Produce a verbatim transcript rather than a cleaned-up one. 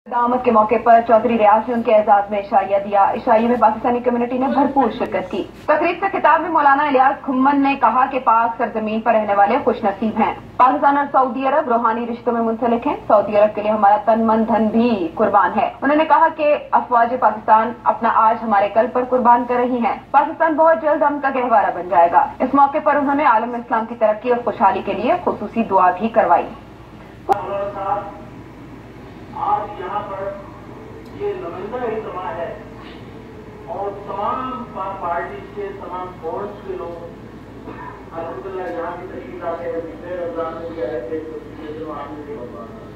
दामद के मौके पर चौधरी रियाज ने उनके एजाज में इशाइया दिया। इशाइये में पाकिस्तानी कम्युनिटी ने भरपूर शिरकत की। तकरीब से खिताब में मौलाना इलियास खुम्मन ने कहा कि पाक सरजमीन पर रहने वाले खुशनसीब हैं। पाकिस्तान और सऊदी अरब रूहानी रिश्तों में मुंसलिक हैं। सऊदी अरब के लिए हमारा तन मन धन भी कुर्बान है। उन्होंने कहा कि अफवाज पाकिस्तान अपना आज हमारे कल पर कुर्बान कर रही हैं। पाकिस्तान बहुत जल्द हम का गहवारा बन जाएगा। इस मौके पर उन्होंने आलम इस्लाम की तरक्की और खुशहाली के लिए खुसूसी दुआ भी करवाई। आज यहाँ पर ये नुमाइंदा इज्तिमा है और तमाम पार्टी के तमाम फोर्स के लोग अल्हम्दुलिल्लाह यहाँ की तशरीफ आते हैं। पिछले रमजान में भी आए थे तो पिछले दिनों आपने भी बताया